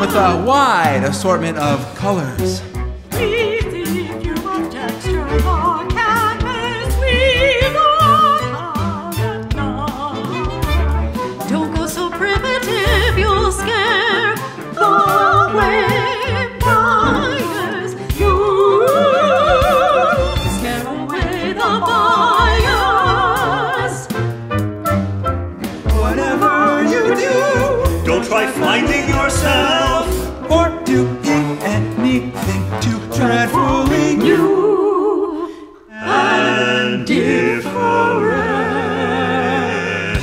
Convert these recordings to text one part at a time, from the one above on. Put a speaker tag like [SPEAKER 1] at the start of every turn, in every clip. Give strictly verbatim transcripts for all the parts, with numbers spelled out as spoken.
[SPEAKER 1] with a wide assortment of colors.
[SPEAKER 2] We think you must extra canvas with a palette line. Don't go so primitive, you'll scare away buyers. You scare away the buyers.
[SPEAKER 1] Whatever you do,
[SPEAKER 3] don't try finding yourself
[SPEAKER 1] or doing anything too dreadfully
[SPEAKER 2] New
[SPEAKER 3] and different.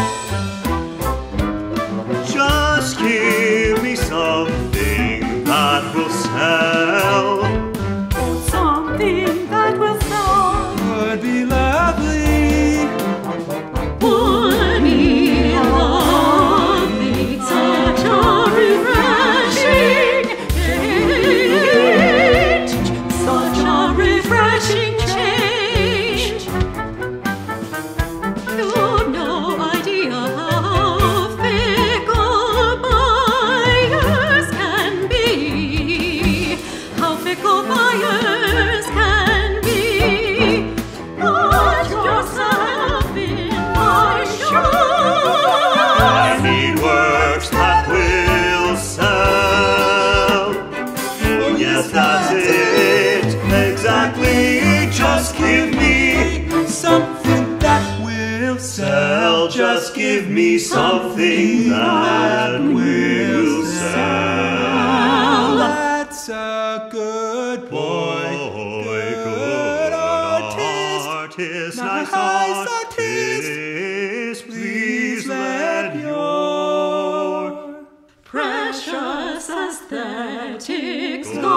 [SPEAKER 3] Just give me something that will sell.
[SPEAKER 2] Oh, something that will sell.
[SPEAKER 1] would be lovely.
[SPEAKER 2] Would be lovely. Such a refreshing change. Such a refreshing change. You've no idea how fickle buyers can be. How fickle buyers can be. Put yourself in my shoes.
[SPEAKER 3] I need works that will sell. Oh yes, that's it, exactly. Just give me
[SPEAKER 1] Something that will
[SPEAKER 3] sell. Just give me something that will sell.
[SPEAKER 1] That's a good boy.
[SPEAKER 3] Boy, good
[SPEAKER 1] artist.
[SPEAKER 3] artist,
[SPEAKER 1] Nice
[SPEAKER 3] nice
[SPEAKER 1] artist.
[SPEAKER 3] artist. Please let your
[SPEAKER 2] Precious aesthetics go